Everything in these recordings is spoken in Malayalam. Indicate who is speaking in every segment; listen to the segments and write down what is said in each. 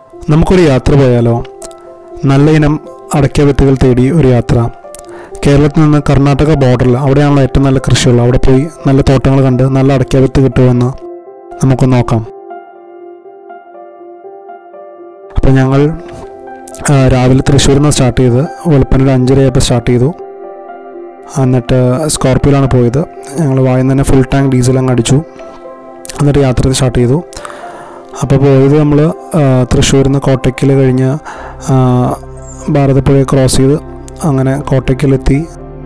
Speaker 1: നമുക്കൊരു യാത്ര പോയാലോ? നല്ല ഇനം അടയ്ക്ക വിത്തുകൾ തേടി ഒരു യാത്ര. കേരളത്തിൽ നിന്ന് കർണാടക ബോർഡറിൽ, അവിടെയാണല്ലോ ഏറ്റവും നല്ല കൃഷിയുള്ളത്. അവിടെ പോയി നല്ല തോട്ടങ്ങൾ കണ്ട് നല്ല അടയ്ക്ക വിത്ത് കിട്ടുമെന്ന് നമുക്ക് നോക്കാം. അപ്പോൾ ഞങ്ങൾ രാവിലെ തൃശ്ശൂരിൽ നിന്ന് സ്റ്റാർട്ട് ചെയ്ത് വെളുപ്പിന് ഒരു 5:30 സ്റ്റാർട്ട് ചെയ്തു. എന്നിട്ട് സ്കോർപ്പിയോയിലാണ് പോയത്. ഞങ്ങൾ വായിൽ തന്നെ ഫുൾ ടാങ്ക് ഡീസൽ അങ്ങ് അടിച്ചു. എന്നിട്ട് യാത്ര സ്റ്റാർട്ട് ചെയ്തു. അപ്പോൾ പോയത് നമ്മൾ തൃശ്ശൂരിൽ നിന്ന് കോട്ടയ്ക്കൽ കഴിഞ്ഞ് ഭാരതപ്പുഴയെ ക്രോസ് ചെയ്ത് അങ്ങനെ കോട്ടയ്ക്കലെത്തി.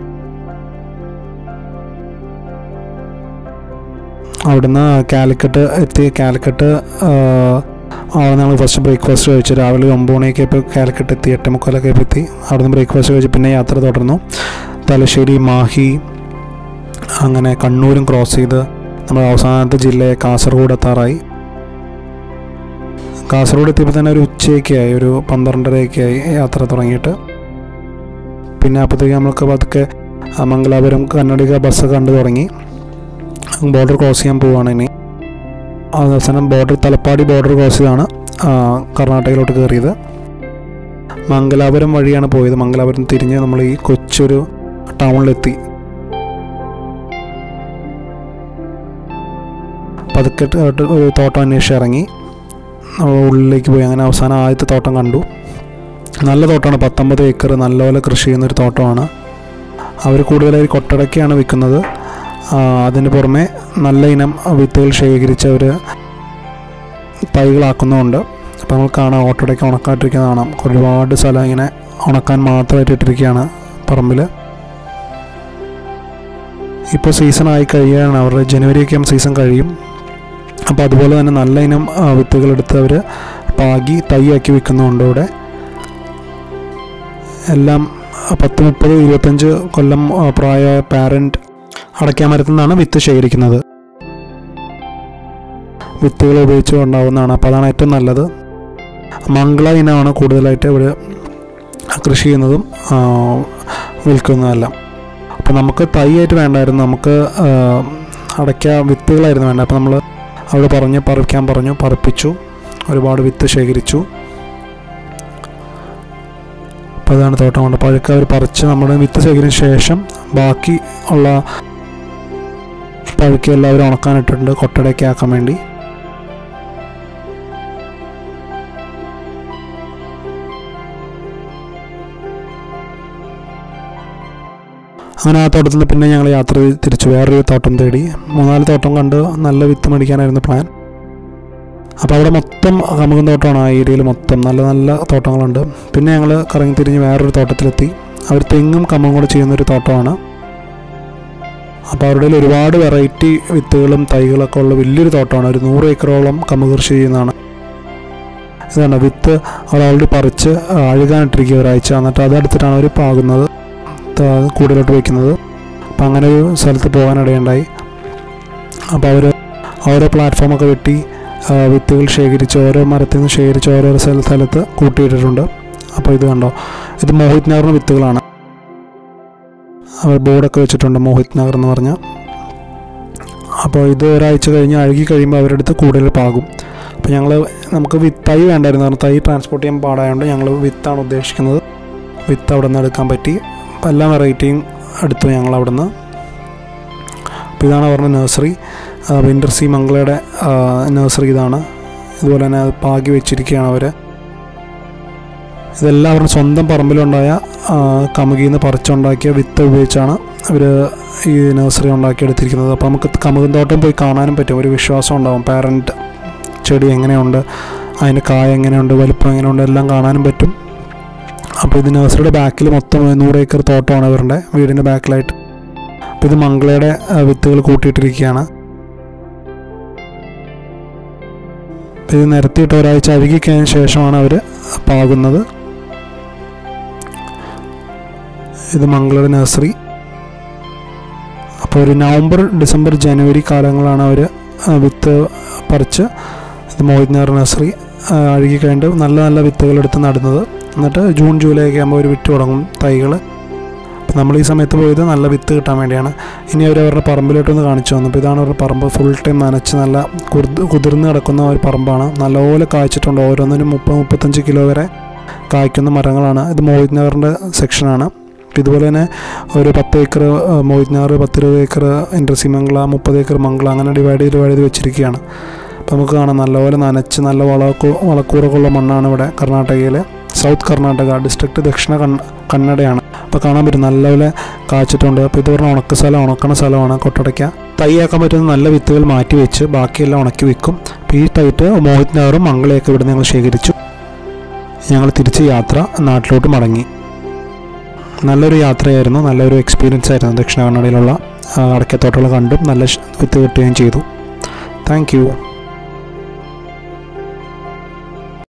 Speaker 1: അവിടുന്ന് കാലിക്കറ്റ് എത്തി. കാലിക്കറ്റ് അവിടെ ഞങ്ങൾ ഫസ്റ്റ് ബ്രേക്ക്ഫാസ്റ്റ് കഴിച്ചു. രാവിലെ 9 മണിയൊക്കെ ഇപ്പോൾ കാലിക്കറ്റ് എത്തി. 8:45 എത്തി. അവിടുന്ന് ബ്രേക്ക്ഫാസ്റ്റ് കഴിച്ച് പിന്നെ യാത്ര തുടർന്നു. തലശ്ശേരി, മാഹി, അങ്ങനെ കണ്ണൂരും ക്രോസ് ചെയ്ത് നമ്മൾ അവസാനത്തെ ജില്ലയെ കാസർഗോഡ് എത്താറായി. കാസർഗോഡ് എത്തിയപ്പോൾ തന്നെ ഒരു ഉച്ചയൊക്കെ ആയി, ഒരു 12:30 ആയി യാത്ര തുടങ്ങിയിട്ട്. പിന്നെ അപ്പോഴത്തേക്ക് നമ്മൾക്ക് പതുക്കെ മംഗലാപുരം കർണാടക ബസ് കണ്ടു തുടങ്ങി. ബോർഡർ ക്രോസ് ചെയ്യാൻ പോവുകയാണ് ഇനി. അവസാനം തലപ്പാടി ബോർഡർ ക്രോസ് ചെയ്താണ് കർണാടകയിലോട്ട് കയറിയത്. മംഗലാപുരം വഴിയാണ് പോയത്. മംഗലാപുരം തിരിഞ്ഞ് നമ്മൾ ഈ കൊച്ചൊരു ടൗണിലെത്തി. പതുക്കെ ഒരു തോട്ടം അന്വേഷിച്ച് ഇറങ്ങി ഉള്ളിലേക്ക് പോയി. അങ്ങനെ അവസാനം ആദ്യത്തെ തോട്ടം കണ്ടു. നല്ല തോട്ടമാണ്, 19 ഏക്കർ നല്ലപോലെ കൃഷി ചെയ്യുന്നൊരു തോട്ടമാണ്. അവർ കൂടുതലായി കൊട്ടടയ്ക്കാണ് വിൽക്കുന്നത്. അതിന് പുറമെ നല്ല ഇനം വിത്തുകൾ ശേഖരിച്ച് അവർ തൈകളാക്കുന്നുമുണ്ട്. അപ്പോൾ നമ്മൾ കാണാം ഓട്ടോടയ്ക്ക് ഉണക്കായിട്ടിരിക്കുന്നത് കാണാം. ഒരുപാട് സ്ഥലം ഇങ്ങനെ ഉണക്കാൻ മാത്രമായിട്ട് ഇട്ടിരിക്കുകയാണ് പറമ്പിൽ. ഇപ്പോൾ സീസണായി കഴിയുകയാണ്. അവരുടെ ജനുവരിയൊക്കെ സീസൺ കഴിയും. അപ്പോൾ അതുപോലെ തന്നെ നല്ല ഇനം വിത്തുകളെടുത്ത് അവർ പാകി തൈയാക്കി വിൽക്കുന്നുണ്ട്. ഇവിടെ എല്ലാം 10, 30, 25 കൊല്ലം പ്രായമായ പാരൻറ്റ് അടയ്ക്കാൻ മരത്തിൽ നിന്നാണ് വിത്ത് ശേഖരിക്കുന്നത്. വിത്തുകൾ ഉപയോഗിച്ച് ഉണ്ടാകുന്നതാണ്. അപ്പോൾ അതാണ് ഏറ്റവും നല്ലത്. മംഗള ഇനമാണ് കൂടുതലായിട്ട് ഇവിടെ കൃഷി ചെയ്യുന്നതും വിൽക്കുന്നതെല്ലാം. അപ്പോൾ നമുക്ക് തൈയായിട്ട് വേണ്ടായിരുന്നു, നമുക്ക് അടയ്ക്ക വിത്തുകളായിരുന്നു വേണ്ടത്. അപ്പോൾ നമ്മൾ അവിടെ പറിക്കാൻ പറഞ്ഞു, പറിപ്പിച്ചു. ഒരുപാട് വിത്ത് ശേഖരിച്ചു. അപ്പോൾ അതാണ് തോട്ടം കൊണ്ട് പഴുക്ക അവർ പറിച്ച് നമ്മുടെ വിത്ത് ശേഖരിച്ച ശേഷം ബാക്കി ഉള്ള പഴുക്ക എല്ലാവരും ഉണക്കാനിട്ടിട്ടുണ്ട് കൊട്ടടയ്ക്ക് ആക്കാൻ വേണ്ടി. അങ്ങനെ ആ തോട്ടത്തിൽ നിന്ന് പിന്നെ ഞങ്ങൾ യാത്ര തിരിച്ചു വേറൊരു തോട്ടം തേടി. 3-4 തോട്ടം കണ്ട് നല്ല വിത്ത് മേടിക്കാനായിരുന്നു പ്ലാൻ. അപ്പോൾ അവിടെ മൊത്തം കമുകൻ തോട്ടമാണ്. ആ ഏരിയയിൽ മൊത്തം നല്ല നല്ല തോട്ടങ്ങളുണ്ട്. പിന്നെ ഞങ്ങൾ കറങ്ങി തിരിഞ്ഞ് വേറൊരു തോട്ടത്തിലെത്തി. അവർ തെങ്ങും കമുകും കൂടെ ചെയ്യുന്നൊരു തോട്ടമാണ്. അപ്പോൾ അവരുടെ ഒരുപാട് വെറൈറ്റി വിത്തുകളും തൈകളൊക്കെ ഉള്ള വലിയൊരു തോട്ടമാണ്. ഒരു 100 ഏക്കറോളം കമുക് കൃഷി ചെയ്യുന്നതാണ്. ഇതാണ് വിത്ത് അവർ ഓൾറെഡി പറിച്ച് അഴുകാനിട്ടിരിക്കുക ഒരാഴ്ച. എന്നിട്ട് അതെടുത്തിട്ടാണ് അവർ പാകുന്നത്, കൂടുതലോട്ട് വയ്ക്കുന്നത്. അപ്പോൾ അങ്ങനെ ഒരു സ്ഥലത്ത് പോകാനിടയുണ്ടായി. അപ്പോൾ അവർ ഓരോ പ്ലാറ്റ്ഫോമൊക്കെ വെട്ടി വിത്തുകൾ ശേഖരിച്ച് ഓരോ മരത്തിൽ നിന്ന് ശേഖരിച്ച് ഓരോ സ്ഥലത്ത് കൂട്ടിയിട്ടിട്ടുണ്ട്. അപ്പോൾ ഇത് കണ്ടോ, ഇത് മോഹിത് നഗറിന് വിത്തുകളാണ്. അവർ ബോർഡൊക്കെ വെച്ചിട്ടുണ്ട് മോഹിത് നഗർ എന്ന് പറഞ്ഞാൽ. അപ്പോൾ ഇത് ഒരാഴ്ച കഴിഞ്ഞ് അഴുകി കഴിയുമ്പോൾ അവരുടെ അടുത്ത് കൂടുതൽ പാകും. അപ്പോൾ നമുക്ക് തൈ വേണ്ടായിരുന്നു, കാരണം തൈ ട്രാൻസ്പോർട്ട് ചെയ്യാൻ പാടായതുകൊണ്ട് ഞങ്ങൾ വിത്താണ് ഉദ്ദേശിക്കുന്നത്. വിത്ത് അവിടെ നിന്ന് എടുക്കാൻ പറ്റി. അപ്പോൾ എല്ലാ വെറൈറ്റിയും എടുത്തു ഞങ്ങൾ അവിടെ നിന്ന്. അപ്പോൾ ഇതാണ് അവരുടെ നഴ്സറി. വിൻഡർസി മംഗളയുടെ നഴ്സറി ഇതാണ്. ഇതുപോലെ തന്നെ അത് പാകി വെച്ചിരിക്കുകയാണ് അവർ. ഇതെല്ലാം അവരുടെ സ്വന്തം പറമ്പിലുണ്ടായ കമുകിൽ നിന്ന് പറിച്ചുണ്ടാക്കിയ വിത്ത് ഉപയോഗിച്ചാണ് അവർ ഈ നഴ്സറി ഉണ്ടാക്കിയെടുത്തിരിക്കുന്നത്. അപ്പോൾ നമുക്ക് കമുകൻ തോട്ടം പോയി കാണാനും പറ്റും. ഒരു വിശ്വാസം ഉണ്ടാകും. പാരൻറ്റ് ചെടി എങ്ങനെയുണ്ട്, അതിൻ്റെ കായ എങ്ങനെയുണ്ട്, വലിപ്പം എങ്ങനെയുണ്ട്, എല്ലാം കാണാനും പറ്റും. അപ്പോൾ ഇത് നഴ്സറിയുടെ ബാക്കിൽ മൊത്തം 100 ഏക്കർ തോട്ടമാണ് അവരുടെ വീടിൻ്റെ ബാക്കിലായിട്ട്. അപ്പോൾ ഇത് മംഗളയുടെ വിത്തുകൾ കൂട്ടിയിട്ടിരിക്കുകയാണ്. ഇത് നിരത്തിയിട്ട് ഒരാഴ്ച അഴുകിക്കഴിഞ്ഞ ശേഷമാണ് അവർ പാകുന്നത്. ഇത് മംഗളയുടെ നഴ്സറി. അപ്പോൾ ഒരു നവംബർ, ഡിസംബർ, ജനുവരി കാലങ്ങളാണ് അവർ വിത്ത് പറിച്ച് ഇത് മോഹിത് നഗർ നഴ്സറി അഴുകി കഴിഞ്ഞിട്ട് നല്ല നല്ല വിത്തുകളെടുത്ത് നടുന്നത്. എന്നിട്ട് ജൂൺ, ജൂലൈ ഒക്കെ ആകുമ്പോൾ ഒരു വിറ്റ് തുടങ്ങും തൈകൾ. നമ്മൾ ഈ സമയത്ത് പോയത് നല്ല വിത്ത് കിട്ടാൻ വേണ്ടിയാണ്. ഇനി അവരുടെ പറമ്പിലോട്ടൊന്ന് കാണിച്ചു തന്നു. അപ്പോൾ ഇതാണ് അവരുടെ പറമ്പ്. ഫുൾ ടൈം നനച്ച് നല്ല കുതിർന്ന് കിടക്കുന്ന ഒരു പറമ്പാണ്. നല്ലപോലെ കായ്ച്ചിട്ടുണ്ട്. ഓരോന്നിനും 30-35 കിലോ വരെ കായ്ക്കുന്ന മരങ്ങളാണ്. ഇത് മോഹിത് നഗറിൻ്റെ സെക്ഷനാണ്. ഇതുപോലെ തന്നെ ഒരു 10 acre Mohit Nagar, 10-20 acre industry Mangala, 30 acre Mangala, അങ്ങനെ ഡിവൈഡ് ചെയ്ത് വെച്ചിരിക്കുകയാണ്. അപ്പോൾ നമുക്ക് കാണാം നല്ലപോലെ നനച്ച് നല്ല വളക്കൂറൊക്കെയുള്ള മണ്ണാണ് ഇവിടെ കർണാടകയിൽ. സൗത്ത് കർണാടക ഡിസ്ട്രിക്റ്റ് ദക്ഷിണ കന്നഡയാണ്. അപ്പോൾ കാണാൻ പറ്റും നല്ലപോലെ കായ്ച്ചിട്ടുണ്ട്. അപ്പോൾ ഇത് പറഞ്ഞാൽ ഉണക്കണ സ്ഥലമാണ് കൊട്ടടയ്ക്ക. തൈയാക്കാൻ പറ്റുന്ന നല്ല വിത്തുകൾ മാറ്റി വെച്ച് ബാക്കിയെല്ലാം ഉണക്കി വെക്കും. അപ്പോൾ ഈ തൈറ്റ് മോഹിത് നഗറും മംഗളയൊക്കെ ഇവിടെ ഞങ്ങൾ ശേഖരിച്ചു. ഞങ്ങൾ തിരിച്ച് യാത്ര നാട്ടിലോട്ട് മടങ്ങി. നല്ലൊരു യാത്രയായിരുന്നു, നല്ലൊരു എക്സ്പീരിയൻസ് ആയിരുന്നു. ദക്ഷിണ കന്നഡയിലുള്ള അടയ്ക്കത്തോട്ടങ്ങൾ കണ്ടും നല്ല വിത്ത് കിട്ടുകയും ചെയ്തു. Thank U.